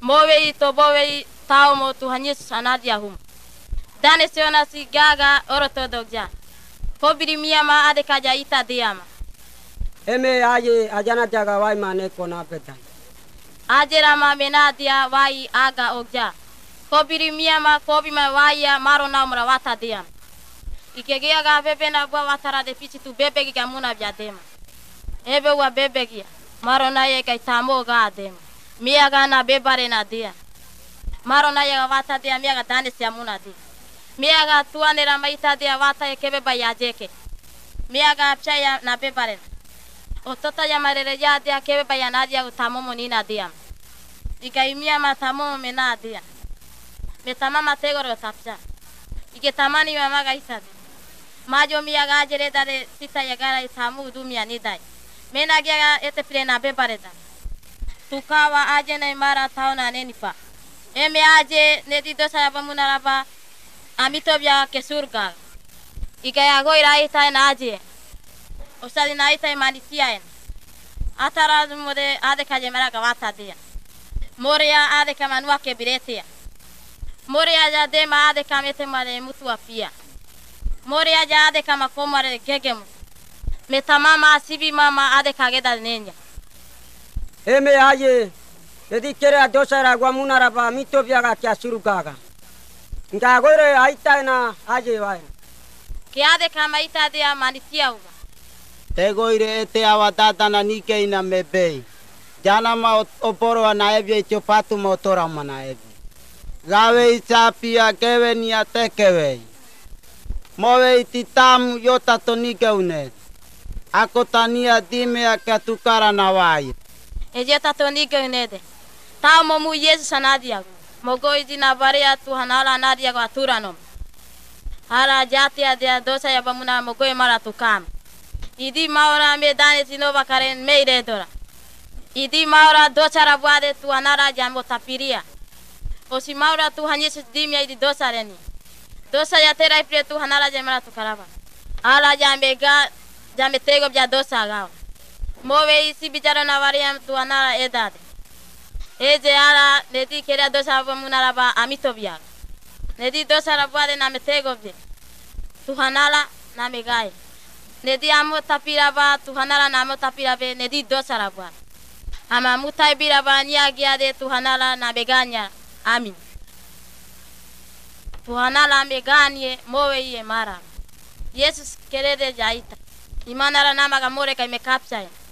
Mowe to bowe tao mo Tuhan Yesus anadia hum. Dane seona si gaga oroto dogja. Kobiri miyama ade kaja ita diama. Eme aje ajana jaga wai mane kona petan. Aje rama menadia wai aga ogja. Kobiri miyama kobima waya maro na umra wata diama. Ikegea ga bebe na bwa watara de pichi tu bebe gi muna vya dema. Ebe wa bebe gi maro na ye kai tamo ga dema. Mia ga na bebare na dia. Maro na ye wata dia mia ga dane sia muna dia. Mia ga tuane ra maita dia wata ye kebe ba ya jeke. Mia ga pchaya na bebare. O tota ya marere ya dia kebe ba ya na dia utamo moni na dia. Ikai mia ma tamo me na dia. Me tamama tegoro tapcha. Ike tamani mama ga isa. Majo mia ga jere dare sita ya gara itamu dumia ni dai. Mena gia ete plena bebare da. Tukawa aje na imara taona nenipa. Eme aje nedi dosa ya bamunaraba amitobia ke surga. Ika ya goira ita na aje. Osali na ita manitia en. Atara mode ade kaje mara ga wata dia. Moria ade kamanua ke biretia. Moria ja dema ade kamete mare mutu afia. Moria ja ade kama komare gegemu. Metamama sibi mama ade kageda nenya. Eme aje jadi kere dosara gua munaraba mitobia ga kya surugaga. Nga gore aita na aje wai. Ke ade kama ita dia manitia uga. Te goire ete awatata na nike ina mebe. Jana ma oporo na ebe chopatu motora mana ebe. Gawe isapia kewe ni atekewe. Mowe ititam yota tonike unet. Ako tania dime akatukara na wai. Ejeta tonike unede. Tao momu Yesus anadia. Mogoi dina baria Tuhan ala anadia kwa turanom. Hala jati adia dosa ya bamuna mogoi mara tukam. Idi maura me dane sinova karen meire dora. Idi maura dosa rabuade Tuhan ala jambo tapiria. Osi maura Tuhan Yesus dimia idi dosa reni. Dosa ya tera ipre Tuhan ala jamara tukaraba. Ala jambe tego bja dosa gao. Mowe isi bicara na variam Tuhan ala edade. Eje ala nedi kera dosa bamunaraba amitobia. Nedi dosa rabuade na metego bje. Tuhan ala na megai. Nedi amo tapiraba Tuhan ala na amo tapirabe nedi dosa rabuade. Ama mutai biraba niagia de Tuhan ala na beganya. Amin. Tuhan ala meganye mowe iye mara. Yesus kerede jaita. Imanara nama gamore kai mekapsa.